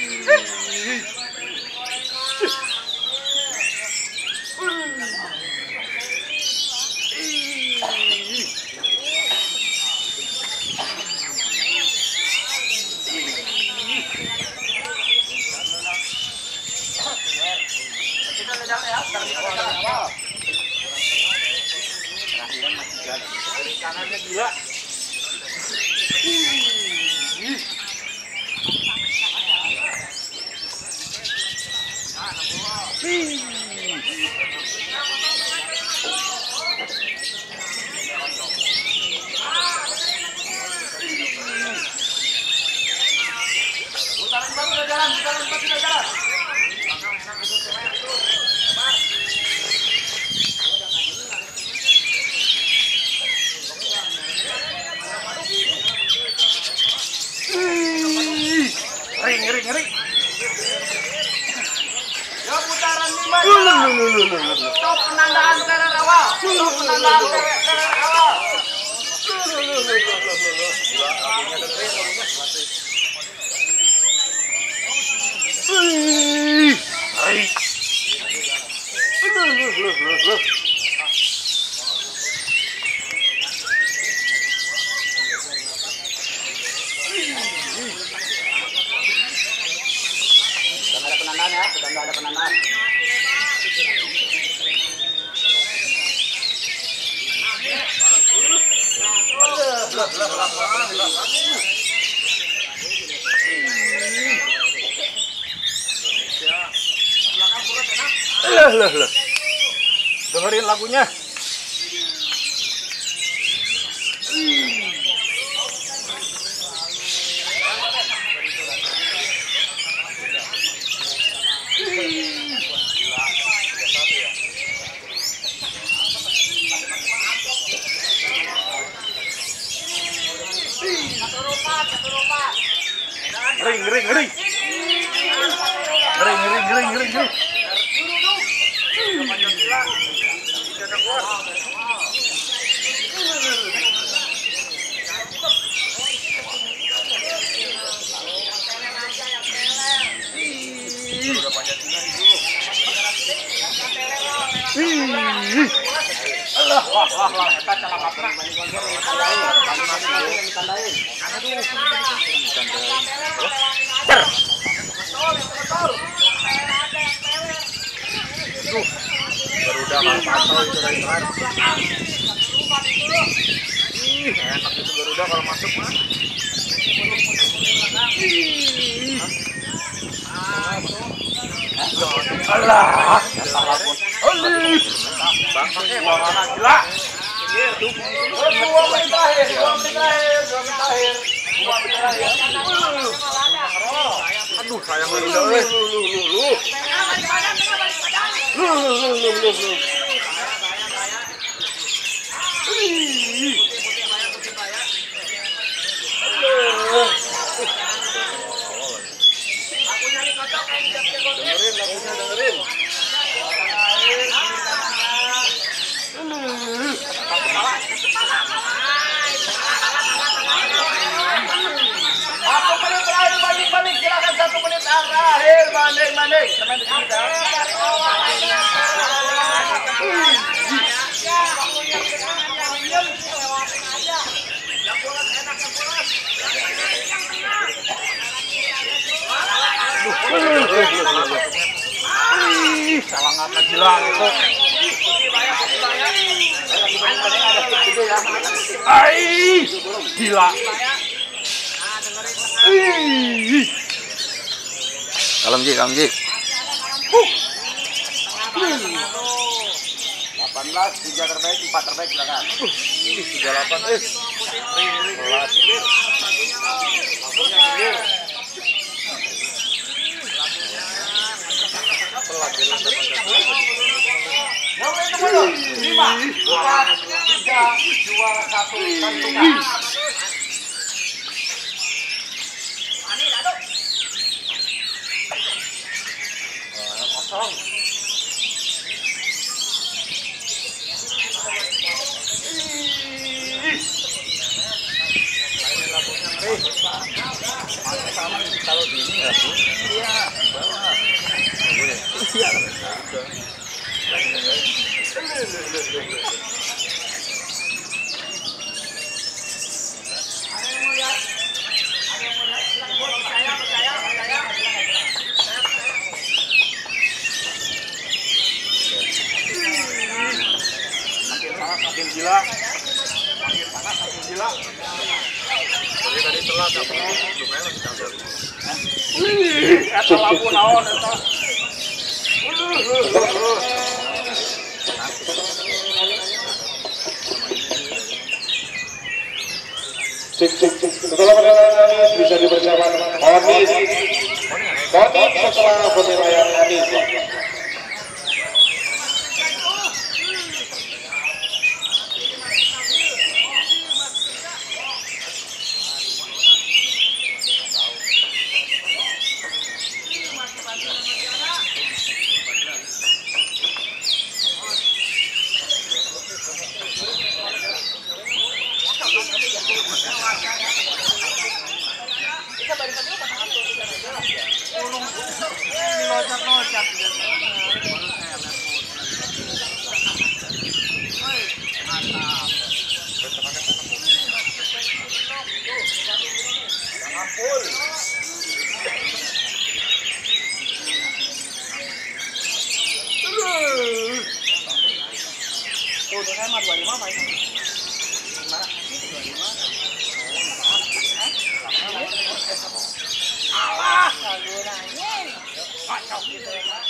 Kanannya gila. Putaran sudah jalan, sudah jalan. Ngeri. Ya putaran 5. Stop penandaan terer awal. Sudah nggak ada penandaan. Dengerin lagunya. Ngeri. Allah, wah, eta cara ngaprak ditandain. Garuda pantau itu dari luar. Enak itu Garuda kalau masuk mah. Allah. Bang, gila. Dua menit terakhir. Aduh, sayang lu. Dengerin. Banding, silakan 1 menit terakhir, banding. Salah ngapa gila itu. Gila. Kalem Ji. 18, 3 terbaik, 4 terbaik silakan. 38 kalau di Makin gila. Makin panas, makin gila. Jadi tadi telat apa? Lumayan masih campur. Eta lampu naon eta? Setelah perjalanan Anis bisa dipersiapkan Onis setelah penilaian Anis. Udah kan 25 Pak. Alah, kagak nanya. Kacau gitu ya.